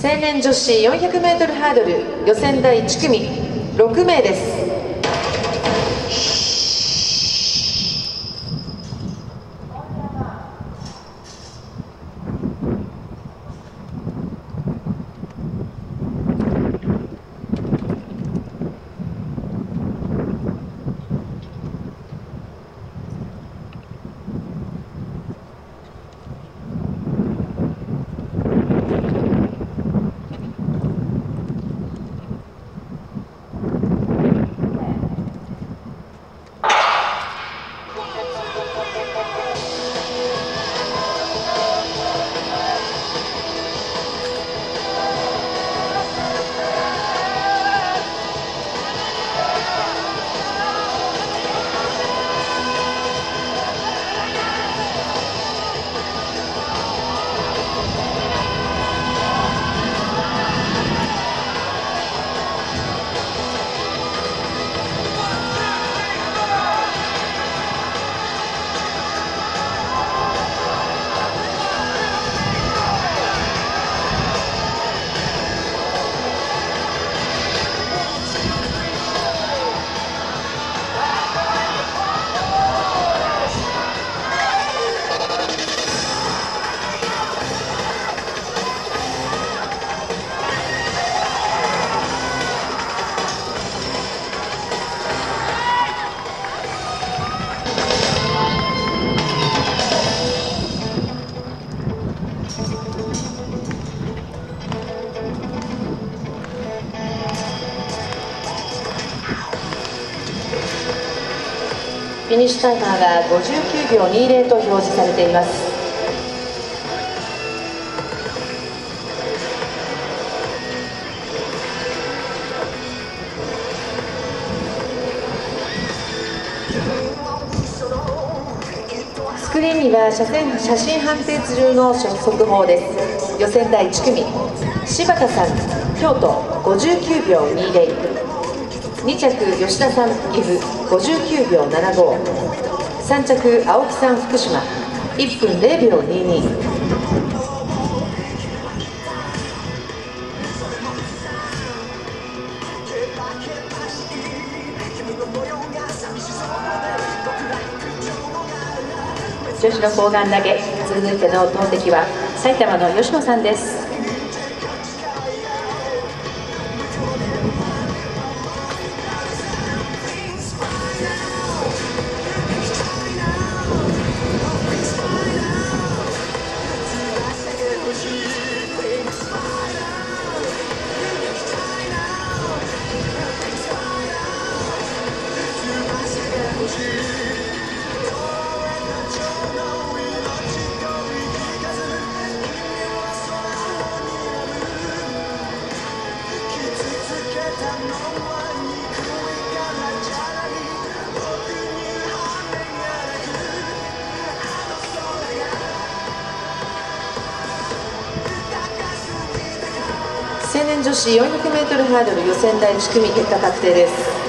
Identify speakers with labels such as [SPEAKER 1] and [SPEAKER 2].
[SPEAKER 1] 成年女子 400m ハードル予選第1組6名です。フィニッシュタイマーが59秒20と表示されています。スクリーンには写真判定中の速報です。予選第1組柴田さん京都59秒20、2着吉田さん岐阜59秒75、3着青木さん福島1分0秒22。女子の砲丸投げ、続いての投擲は埼玉の吉野さんです。成年女子 400m ハードル予選第1組結果確定です。